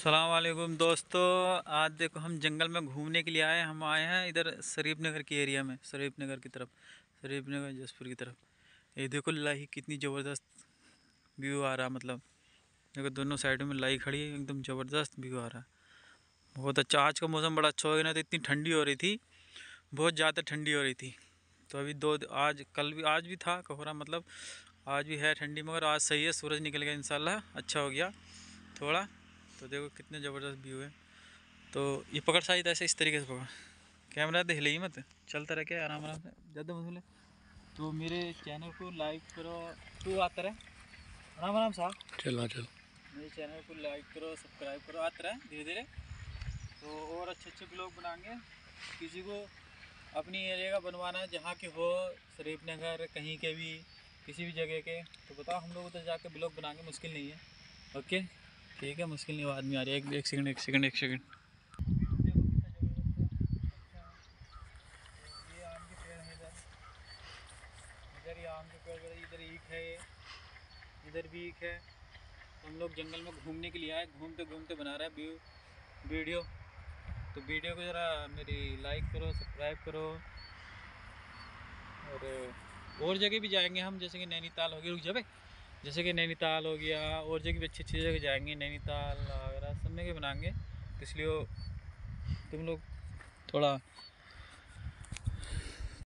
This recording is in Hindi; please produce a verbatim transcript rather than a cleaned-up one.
अस्सलाम वालेकुम दोस्तों। आज देखो हम जंगल में घूमने के लिए आए हम आए हैं इधर शरीफ नगर की एरिया में, शरीफ नगर की तरफ, शरीफ नगर जसपुर की तरफ। ये देखो लाई कितनी ज़बरदस्त व्यू आ रहा, मतलब देखो दोनों साइडों में लाई खड़ी है, एकदम ज़बरदस्त व्यू आ रहा है। बहुत अच्छा, आज का मौसम बड़ा अच्छा हो गया ना, तो इतनी ठंडी हो रही थी, बहुत ज़्यादा ठंडी हो रही थी। तो अभी दो आज कल भी आज भी था कोहरा, मतलब आज भी है ठंडी, मगर आज सही है, सूरज निकल गया इंशाल्लाह, अच्छा हो गया थोड़ा। तो देखो कितने ज़बरदस्त व्यू है। तो ये पकड़ शायद ऐसे इस तरीके से पकड़, कैमरा तो हिले ही मत, चलता रह के आराम आराम से ज़्यादा मसले। तो मेरे चैनल को लाइक करो, तू आता रहे आराम आराम से, चलो चलो मेरे चैनल को लाइक करो, सब्सक्राइब करो, आता रहे धीरे धीरे। तो और अच्छे अच्छे ब्लॉग बनाएंगे। किसी को अपनी एरिया का बनवाना है, जहाँ के हो, शरीफ नगर कहीं के भी, किसी भी जगह के, तो बताओ, हम लोग उधर जाके ब्लॉग बनाएंगे, मुश्किल नहीं है। ओके ठीक है, मुश्किल नहीं, वो आदमी आ रही है, एक एक सेकंड एक सेकंड एक सेकंड। व्यू देखो कितना ज़बरदस्त है, अच्छा। तो ये आम के पेड़ हैं, इधर इधर ये आम के पेड़ वगैरह, इधर ईख है, ये इधर भी ईख है। तो हम लोग जंगल में घूमने के लिए आए, घूमते घूमते बना रहे हैं व्यू वीडियो। तो वीडियो को ज़रा मेरी लाइक करो, सब्सक्राइब करो। और और जगह भी जाएंगे हम, जैसे कि नैनीताल हो गया, रुक जा भाई, जैसे कि नैनीताल हो गया, और जगह भी अच्छी अच्छी जगह जाएंगे, नैनीताल वगैरह सब में के बनाएंगे। तो इसलिए तुम लोग थोड़ा